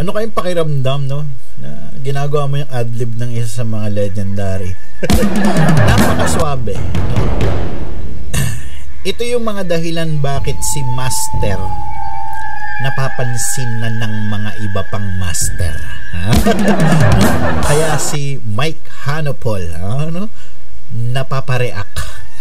Ano kayong pakiramdam, no? Na ginagawa mo yung adlib ng isa sa mga legendary. Napakaswabe. No? Ito yung mga dahilan bakit si Master napapansin na ng mga iba pang master. Ha? Kaya si Mike Hanopol, ano? Napapareact.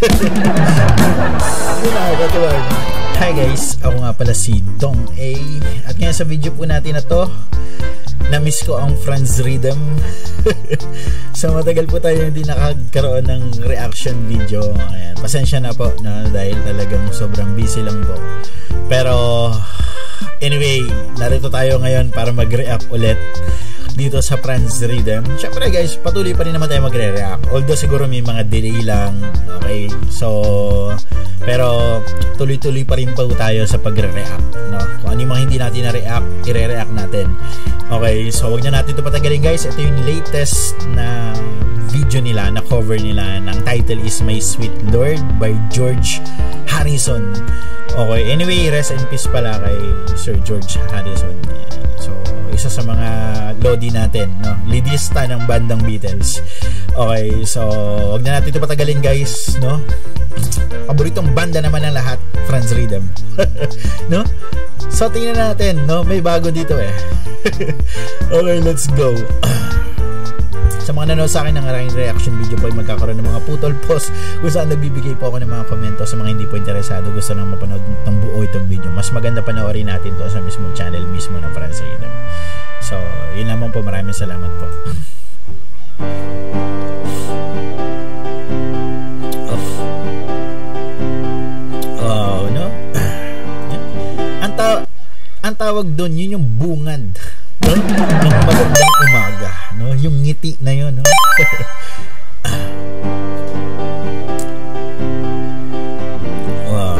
Hi guys, ako nga pala si Dong A. At ngayon sa video po natin na to, na-miss ko ang Franz Rhythm. So matagal po tayo hindi nakagkaroon ng reaction video. Ayan, pasensya na po na dahil talagang sobrang busy lang po. Pero anyway, narito tayo ngayon para mag-react ulit dito sa Franz Rhythm. Syempre guys, patuloy pa rin naman tayo magre-react. Although siguro may mga delay lang. Okay, so pero tuloy-tuloy pa rin po tayo sa pagre-react, no? Kung ano yung mga hindi natin na-react, i-re-react natin. Okay, so wag na natin ito patagalin guys. Ito yung latest na video nila, na cover nila, ng title is My Sweet Lord by George Harrison. Okay, anyway, rest in peace pala kay Sir George Harrison. So, isa sa mga lodi natin, no? Lidista ng bandang Beatles. Okay, so wag na natin ito patagalin guys, no? Paboritong banda naman ng lahat, Franz Rhythm. No? So tingnan natin, no? May bago dito eh. Okay, let's go. Sa mga nanonood sa akin ng maraming reaction video po ay magkakaroon ng mga putol post kung saan nagbibigay po ako ng mga komento. Sa mga hindi po interesado, gusto nang mapanood ng buo itong video, mas maganda panoorin natin to sa mismong channel mismo ng Franz Rhythm. So yun naman po, maraming salamat po. Oh no. Ang tawag doon, yun yung bungad, no? Ng magandang umaga, no? Yung ngiti na yun, no? Wow.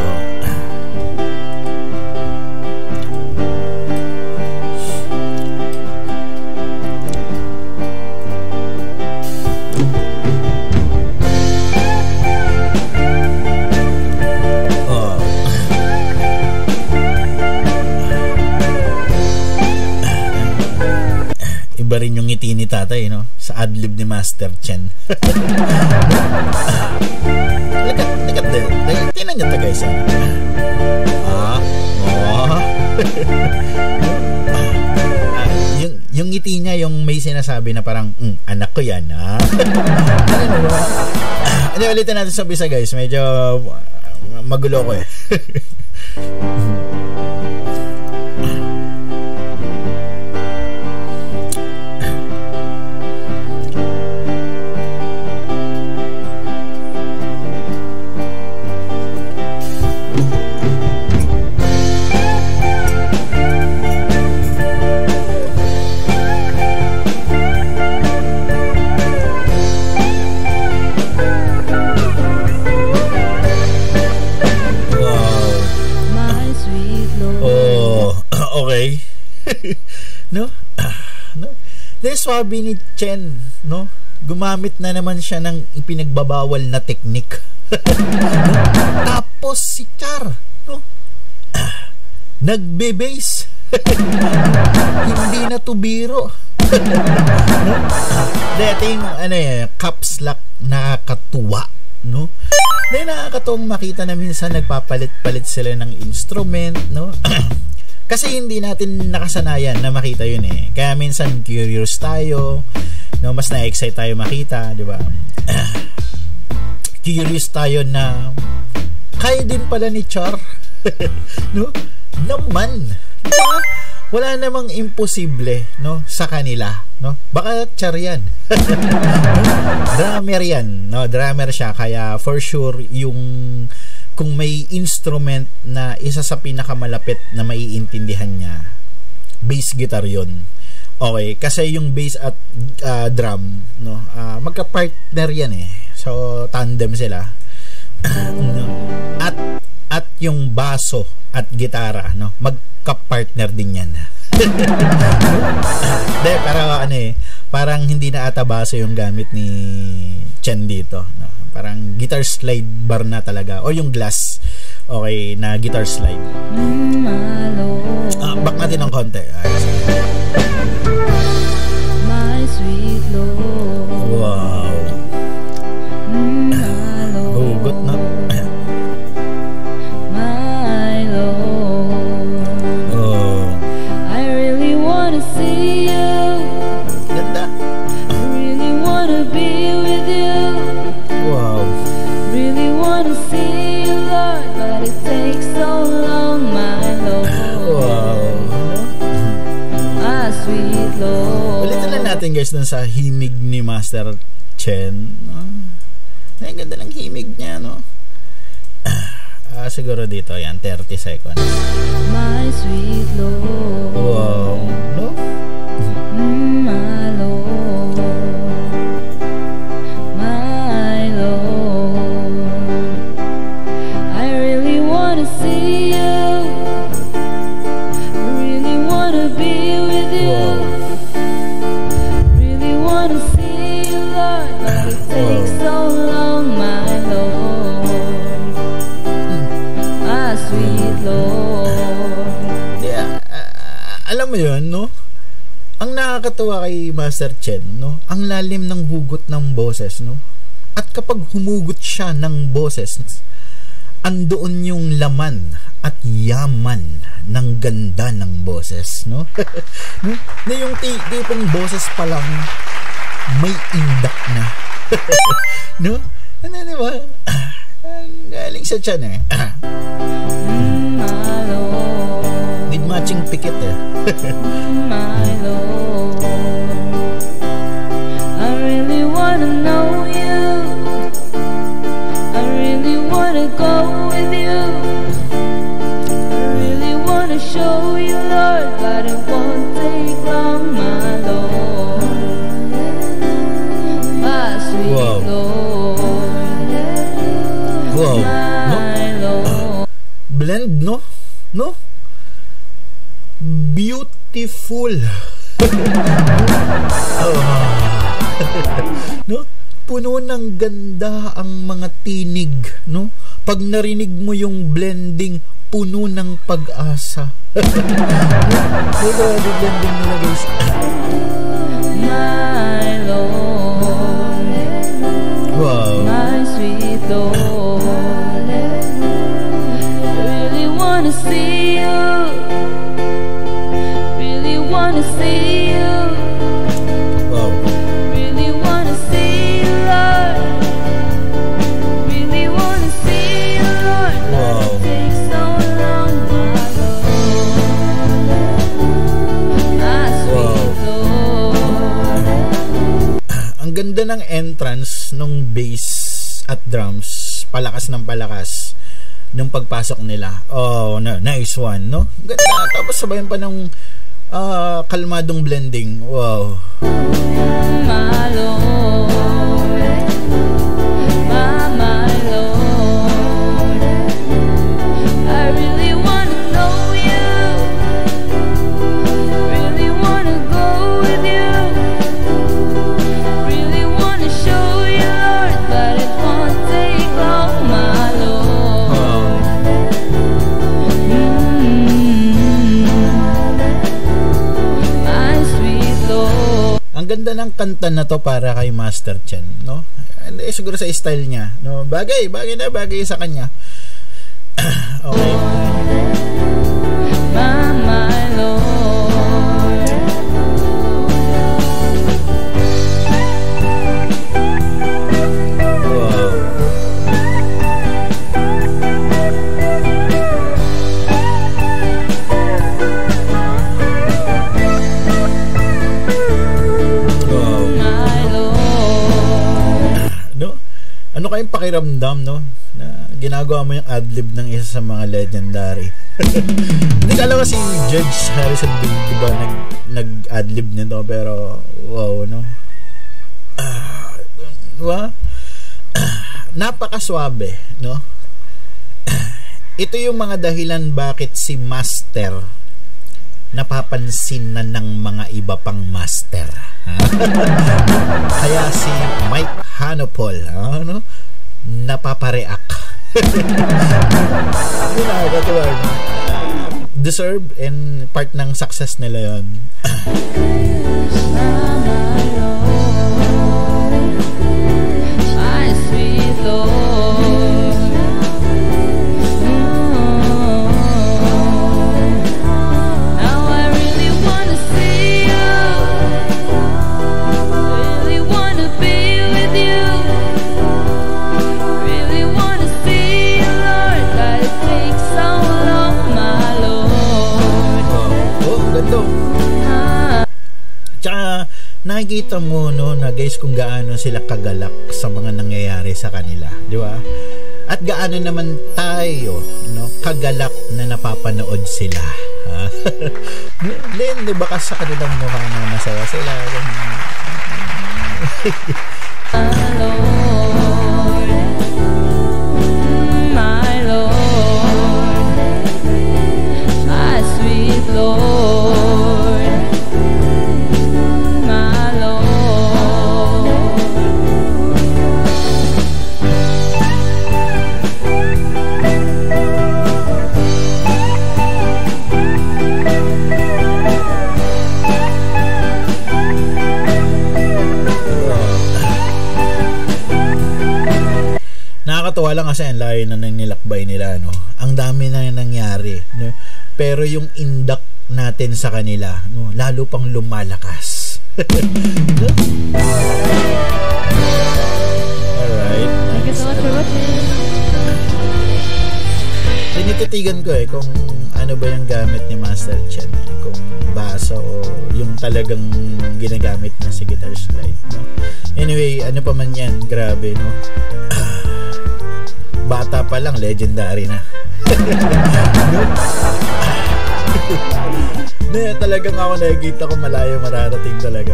Iba rin yung ngiti ni tatay, no? Sa adlib ni Master Chen. Lagat din. Tingnan nyo ito guys. Yung ngiti niya, yung may sinasabi na parang, anak ko yan, ha? Ano, ulitin natin sa bisa guys. Medyo magulo ko eh. No? No? Dahil swabe ni Chen, no? Gumamit na naman siya ng ipinagbabawal na teknik. No? Tapos si Char, no? Nagbe-bass. Hindi na to biro. No? Dating caps lock, nakakatuwa, no? Dahil nakakatuwang makita na minsan nagpapalit-palit sila ng instrument, no? Kasi hindi natin nakasanayan na makita yun eh. Kaya minsan curious tayo, no, mas na-excite tayo makita, di ba? Curious tayo na kaya din pala ni Char. No? Naman. Diba? Wala namang imposible, no, sa kanila, no? Baka Char yan. Drummer yan, no? Drummer siya, kaya for sure yung kung may instrument na isa sa pinakamalapit na maiintindihan niya, bass guitar yun. Okay, kasi yung bass at drum, no, magka-partner yan eh. So tandem sila. No? At yung baso at gitara, no, magka-partner din yan. De, pero parang hindi na ata baso yung gamit ni Chen dito, no? Parang guitar slide bar na talaga, o yung glass, okay, na guitar slide. Back natin ng konti. natin guys dun sa himig ni Master Chen. Ang ganda ng himig niya, no? Siguro dito, yan, 30 seconds. My sweet Lord. Wow, no? My Lord. My Lord. I really wanna see you. Really wanna be with you. Really wanna see you, Lord. But it takes so long, my Lord. My sweet Lord. Yeah, alam mo yun, no? Ang nakakatuwa kay Master Chen, no? Ang lalim ng hugot ng boses, no? At kapag humugot siya ng boses, andoon yung laman at yaman ng ganda ng boses, no? No? Na yung tipong boses pa lang may indak na. No? Ano, di ba? Ang galing sa Chen, eh. My Lord. Need matching pikit, eh. My Lord, I really wanna know you. I really wanna go with you. I really wanna show you, Lord, but it won't take long, my Lord. My sweet Wow. Lord. Wow. My Lord. Blend, no? No? Beautiful. No? Puno ng ganda ang mga tinig, no? Pag narinig mo yung blending, puno ng pag-asa. Grabe blending nila, guys. My Lord. Wow. My sweet Lord. I really wanna see you. Really wanna see you. Wow. Really wanna see you, Lord. Really wanna see you, Lord. Wow. But it takes so long, my Lord. My sweet Lord. Ang ganda ng entrance nung bass at drums, palakas ng palakas nung pagpasok nila. Oh, no, nice one, no? Ganda. Tapos sabayan pa ng kalmadong blending. Wow. My Lord, my Lord, I really wanna know you, really wanna go with you, really wanna show you, Lord, but it won't take long, my Lord. My sweet Lord. Ang ganda ng kanta na to para kay Master Chen, no? And siguro sa style niya, no? Bagay sa kanya. Okay. My Lord. Wow. Wow. My Lord. No? Ano kayong pakiramdam, no? Na ginagawa mo yung adlib ng isa sa mga legendary. Hindi ka alam si Judge Harrison Bill, diba, nag-adlib nito, pero wow, no? Diba? Napakaswabe, no? Ito yung mga dahilan bakit si Master napapansin na ng mga iba pang master. Kaya si Mike Hanopol, no? Napapareact. Deserve and part ng success nila yon. My sweet Lord. Now I really wanna see you, really wanna be with you, really wanna see you, Lord, but it takes so long, my Lord. Oh, ganda. Tsaka makikita mo no na guys kung gaano sila kagalak sa mga nangyayari sa kanila, di ba? At gaano naman tayo no kagalak na napapanood sila. Len, di ba kasi sa kanilang mukha na masaya sila? My Lord, my sweet Lord, my Lord. Nakakatuwa lang kasi ang layo na nilakbay nila, no? Ang dami na nangyari, no? Pero yung indak natin sa kanila, no, lalo pang lumalakas. No? Alright. Thank you so much for watching. Tinititigan ko kung ano ba yung gamit ni Master Chen, kung baso o yung talagang ginagamit na si guitar slide, no? Anyway, ano pa man yan, grabe, no? Bata pa lang, legendary na. Talagang ako nakikita ko malayo mararating talaga.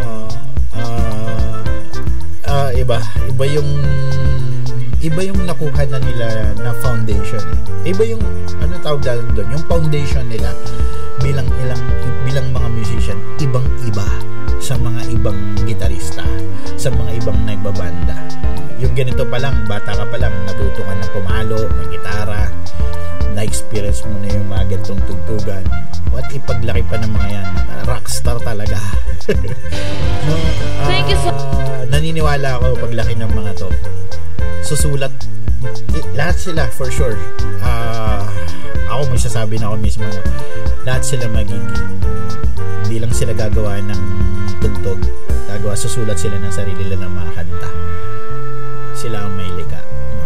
Iba yung nakuha na nila na foundation. Iba yung ano tawag doon, yung foundation nila bilang mga musician, ibang-iba sa mga ibang gitarista, sa mga ibang nagbabanda. Yung ganito pa lang, bata ka pa lang, natuto ka na pumalo, mag-gitara, na-experience mo na yung mga ganitong tugtugan. What ipaglaki pa ng mga yan, rockstar talaga. No, Thank you so naniniwala ako paglaki ng mga to, susulat, lahat sila for sure. Ako may sasabi na ako mismo, no? Lahat sila magiging, hindi lang sila gagawa ng tugtog, susulat sila ng sarili nila ng mga kanta. Sila ang may lika, no?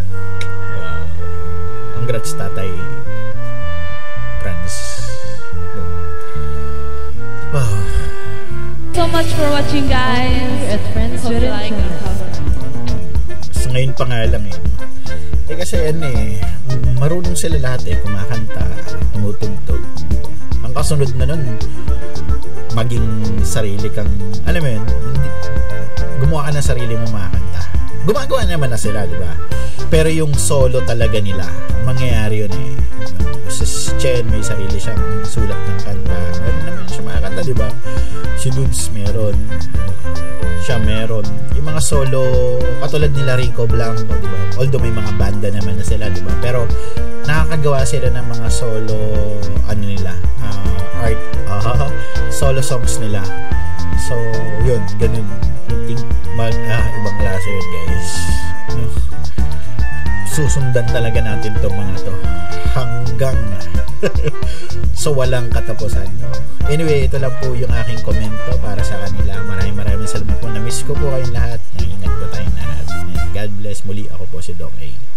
Congrats Tatay Franz. so much for watching, guys. At Friends Hope with you like Channel. the cover. So, ngayon pa nga lang kasi marunong sila lahat kumakanta, tumutugtog. Ang kasunod na nun, maging sarili kang, alam mo yun, gumawa ka ng sarili mong makakanta. Gumagawa naman na sila, di ba? Pero yung solo talaga nila, mangyayari yun Si Chen, may sarili siyang sulat ng kanta. Meron naman siya makakanta, di ba? Si Dudes, meron. Siya, meron. Yung mga solo, katulad nila Rico Blanco, di ba? Although may mga banda naman na sila, di ba? Pero nakakagawa sila ng mga solo, solo songs nila. So, yun, ganun. Ibang klase yun, guys. No? Susundan talaga natin itong mga to hanggang so walang katapusan, no? Anyway, ito lang po yung aking komento para sa kanila. Maraming salamat po. Na-miss ko po kayong lahat. Ingat po tayong lahat. And God bless. Muli, ako po si Dong A.